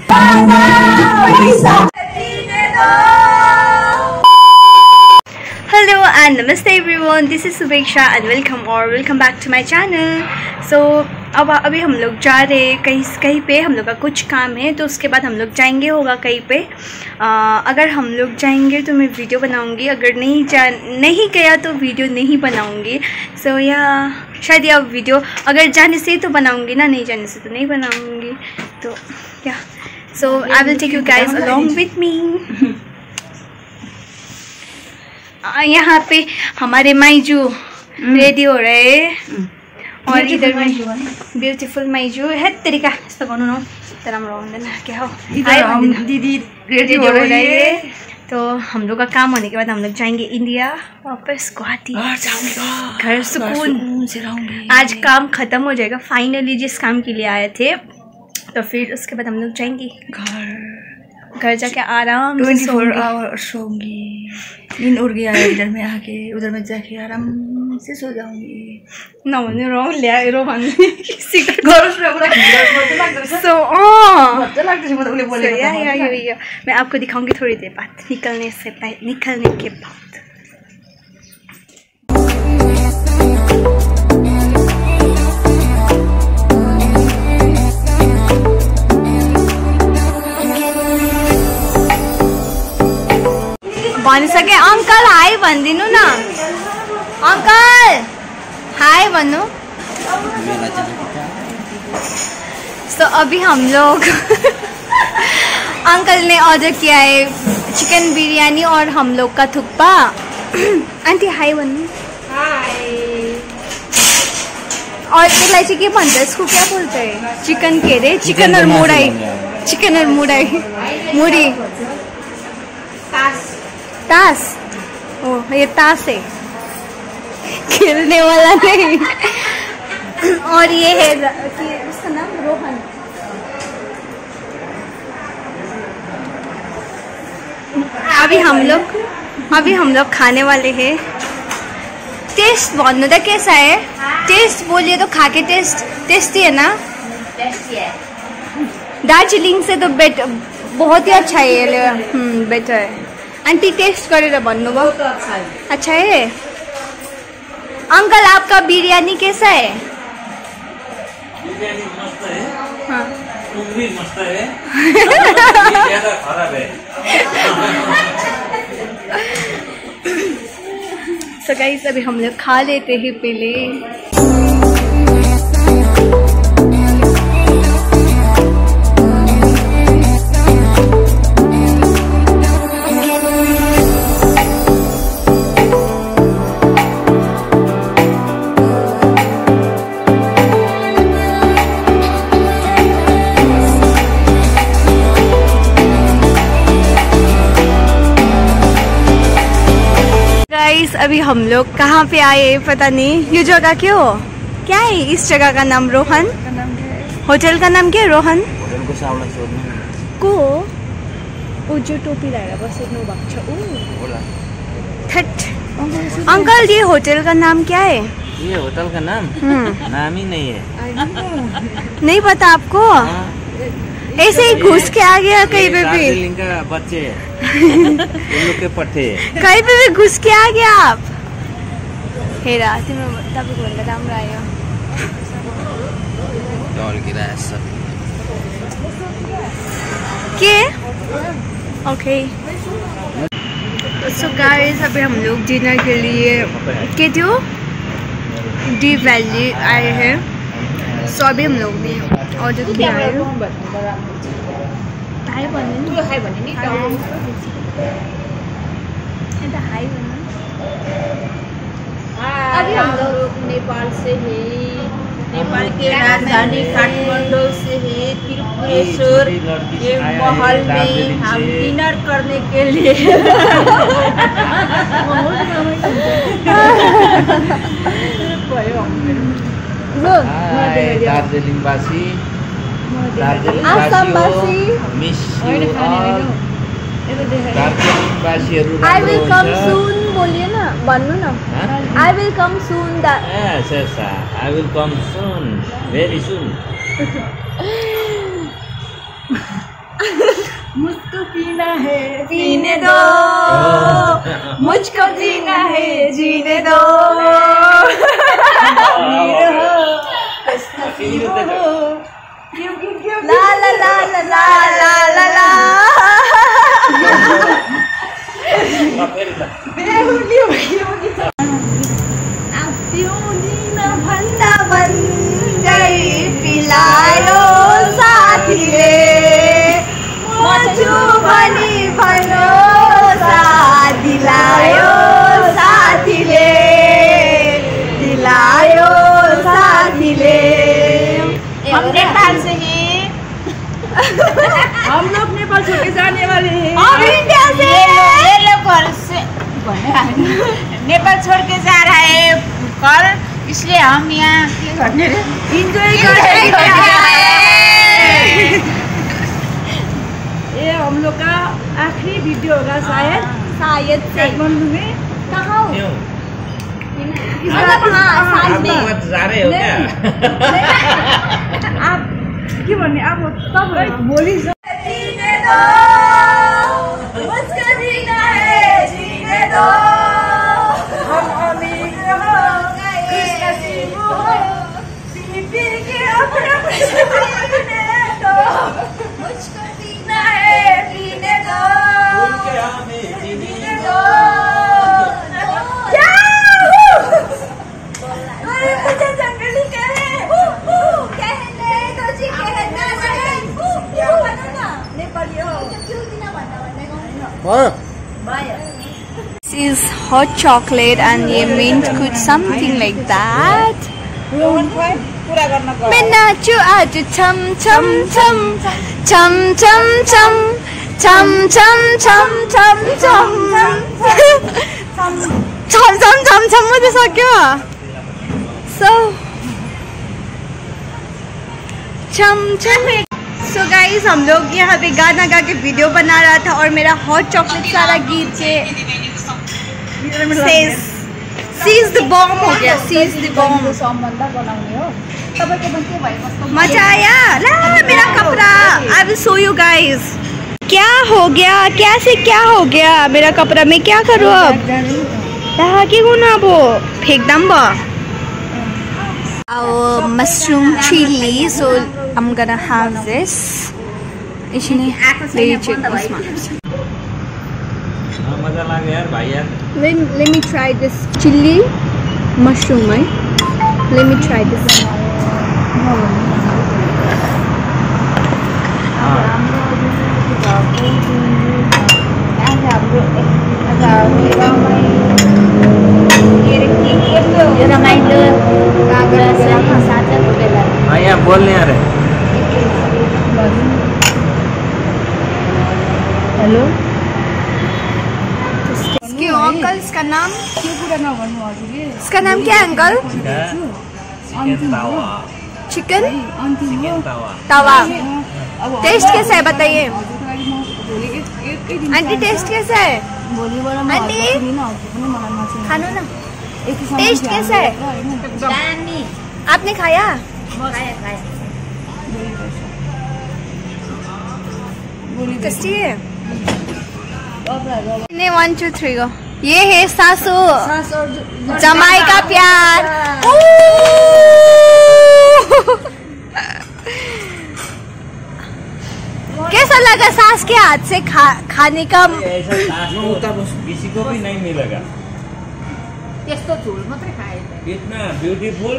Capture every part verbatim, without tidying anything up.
Hello and namaste everyone, this is Subeksha and welcome or welcome back to my channel. So अब अभी हम लोग जा रहे हैं कहीं कहीं पे, हम लोग का कुछ काम है तो उसके बाद हम लोग जाएंगे होगा कहीं पे। आ, अगर हम लोग जाएंगे तो मैं वीडियो बनाऊंगी, अगर नहीं जा नहीं गया तो वीडियो नहीं बनाऊंगी। सो so, या शायद या वीडियो अगर जाने से तो बनाऊंगी ना, नहीं जाने से तो नहीं बनाऊंगी। तो या so I will take you guys along with me. यहाँ पे हमारे माइजू रेडी हो रहे हैं और इधर में ब्यूटीफुल माइजू है तरीका यस्तो गर्नु न तर राम्रो हुँदैन क्या हो। इधर हम दीदी रेडी हो रही है तो हम लोग का काम होने के बाद हम लोग जाएंगे इंडिया वापस गुवाहाटी, घर सुकून से रहूंगी। आज काम खत्म हो जाएगा फाइनली, जिस काम के लिए आए थे, तो फिर उसके बाद हम लोग जाएंगे घर। घर जाके आराम ट्वेंटी फोर आवर सोऊंगी, नींद उड़ गया है इधर में आके, उधर में जाके आराम से सो जाऊंगी। ना भने रो ल्याए रो भन्ने सिक्रेट गरोस् न पुरा सो अ मजा लाग्छ म त उले बोलेको। या या यो यो मैं आपको दिखाऊंगी थोड़ी देर बाद, निकलने से पहले निकलने के बाद। भनिसके अंकल हाई भनिदिनु न, अंकल हाई भन्नु। तो अभी हम लोग अंकल ने ऑर्डर किया है चिकन बिरयानी और हम लोग का थुक्पा। आंटी हाई भन्नु। हाई। और त्यसलाई चाहिँ के भन्छ, इसको क्या बोलते हैं, चिकन के रे, चिकन और मुड़ाई, चिकन और मुड़ाई मुड़ी ताश। ओ ये ताश है, खेलने वाला नहीं। और ये है कि उसका नाम रोहन। अभी हम लोग अभी हम लोग खाने वाले हैं। टेस्ट भन्नु त कैसा है, टेस्ट बोलिए तो खा के टेस्ट टेस्टी है ना। टेस्टी है, दार्जिलिंग से तो बेटर, बहुत ही अच्छा है ये। हम्म बेटर है। आंटी टेस्ट गरेर भन्नुभयो, अच्छा है। अंकल आपका बिरयानी कैसा है? बिरयानी मस्त है। हाँ तुम भी मस्त है। ज्यादा खराब है। सो गाइस अभी हम लोग खा लेते हैं पहले। गाइस अभी हम लोग कहाँ पे आए पता नहीं, ये जगह क्यों क्या है, इस जगह का नाम रोहन, होटल का नाम क्या है रोहन को। ओ जो टोपी लगाएर बसेको भएको छ उ थट। अंकल ये होटल का नाम क्या है? ये होटल का नाम नाम ही नहीं है। नहीं पता आपको? ऐसे ही घुस के आ गया कहीं पे भी। दार्जिलिंग का बच्चे उल्लू के पट्टे कहीं पे भी घुस के आ गया आप। हेरा तिम्रो तपाईको भन्दा राम्रो आयो। डल गिराएछ के ओके। सो गाइस अभी हम लोग डिनर के लिए के थियो डी वैली आए हैं। सो अभी हम लोग भी ऑर्डर किया है। हाई भन्नु नि, हाई भन्नु नि, अन्त हाई भन्नु। अभी हम लोग नेपाल से हैं, नेपाल के राजधानी काठमांडू से है त्रिपुरेश्वर ये महल में हम डिनर करने के लिए। दार्जिलिङ वासी, आसाम वासी, मिस यू ऑल दार्जिलिङ वासीहरु। आई विल कम सून बोलिए ना, भन्नु न। I will come soon. Yes yes I will come soon, very soon. है पीने दो, मुझको जीना है जीने दो। ला ला ला ला ला ला ला ला बेहुली भन्दा भन्दै पिलायो साथीले, मछु भनी भन्यो साथ दिलायो साथीले, दिलायो साथीले। हम नेपाल से हैं। हम लोग नेपाल छोड़ के जाने वाले हैं। हम इंडिया से। ये लोग घर से नेपाल छोड़ के जा रहा है कल, इसलिए हम यहाँ इंजॉय कर रहे हैं। ये हम लोग का आखिरी वीडियो होगा शायद शायद काठमांडू में। कहाँ हो? मतलब हाँ साथ में जा रहे हो क्या? आप क्यों बोलने आप तब बोली जीने दो, मुझको जीना है जीने दो, हम अमीर हो गए खुशनसीब हो, पी पी के अपना जीने दो, मुझको जीना है पीने दो, जीने दो। मुझे जंगली कहे कहने दो जी, कहना नहीं नेपाली हो क्यों दिन भन्दा भन्दै This is hot chocolate and ये mint कुछ something like that. मैं नाचू आज छम छम छम छम छम छम छम छम छम छम छम छम छम छम छम मात्रै सक्यो। So छम छम। So guys हम लोग यहाँ पे गाना गा के वीडियो बना रहा था और मेरा हॉट चॉकलेट सारा गीत के सीज द बॉम्ब हो गया। सीज द बॉम्ब मजा आया। ला मेरा कपड़ा I will show you guys. क्या हो गया कैसे क्या हो गया मेरा कपड़ा मैं क्या करूँ अब? के गुना वो फेंक दम बा। Our mushroom chili, so I'm gonna have this. इसने ले चेक उसमा। मजा लाग्यो यार भाइ यार। Let let me try this chili mushroom, right? Let me try this. हाँ यार बोलने आ रहे। हेलो इसके अंकल इसका नाम इसका नाम क्या है अंकल? चिकन तवा। टेस्ट कैसा है बताइए आंटी? टेस्ट कैसा है आंटी? खानो ना। टेस्ट कैसा है? आपने खाया? टेस्टी है। One two three go. ये है सासू जमाई का प्यार। कैसा लगा सास के हाथ से खा, खाने का? किसी को भी नहीं मिलेगा। इतना beautiful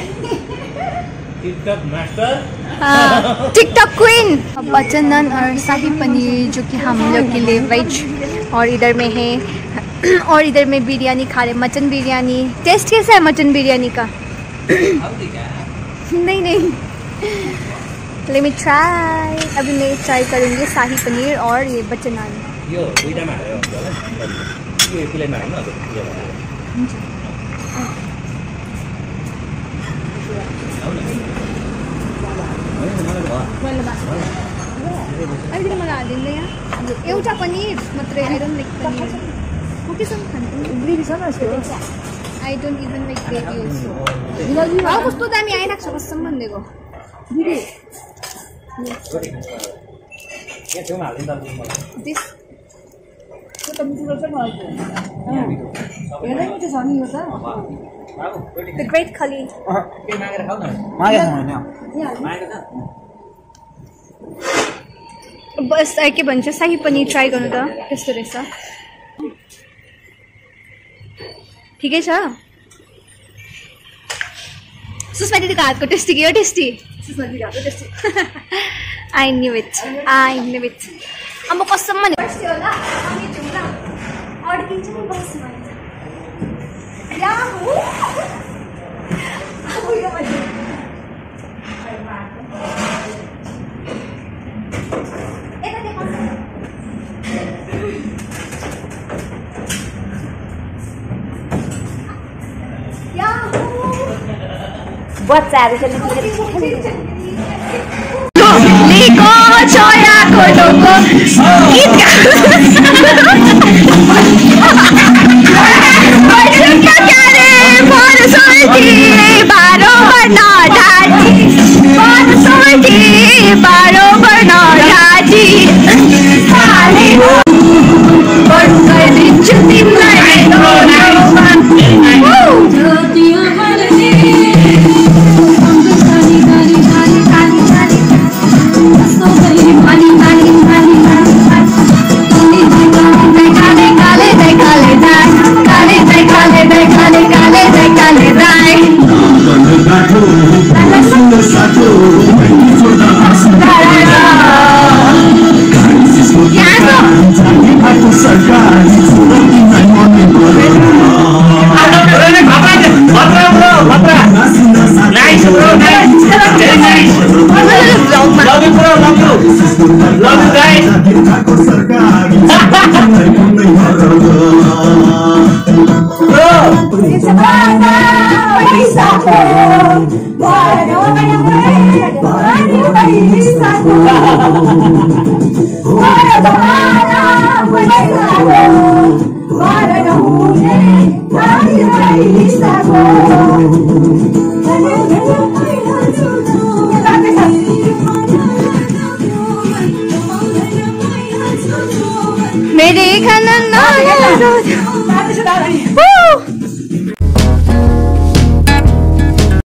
TikTok master, TikTok queen. बच्चन नान और शाही पनीर जो कि हम लोग के लिए वेज, और इधर में है और इधर में बिरयानी खा रहे, मटन बिरयानी। टेस्ट कैसा है मटन बिरयानी का? नहीं नहीं लेट मी ट्राई। अभी मैं ट्राई करूँगी शाही पनीर और ये बच्चन नान। यो दुईटामा हाल्यो होला यो प्लेनमा हाल्नु न यो अहिले मलाई हालिदिँदै यहाँ एउटा पनीर मात्रै। I don't like paneer. कुकीसँग खानु ग्रेभी छ न यसको। I don't even like gravy also. अब कस्तो दामी आइरहेको छ कसम भनिदिएको। के छेउमा हालिदिनु त दिस The Great Khali. बस के भन्छ शाही पनीर ट्राई गर्नु त कस्तो रहेछ ठिकै छ सुषमा दिदीको हातको टेस्टी के हो टेस्टी सुषमा दिदीको हातको tasty I knew it I knew it अब कसम भने टेस्टी होला अनि जुम्ला अड्किन्छ नि बस्नु या हो अब यो भने बच्चाहरु चाहिँ लिको छोयाको डोको गीत मेरे खाना ना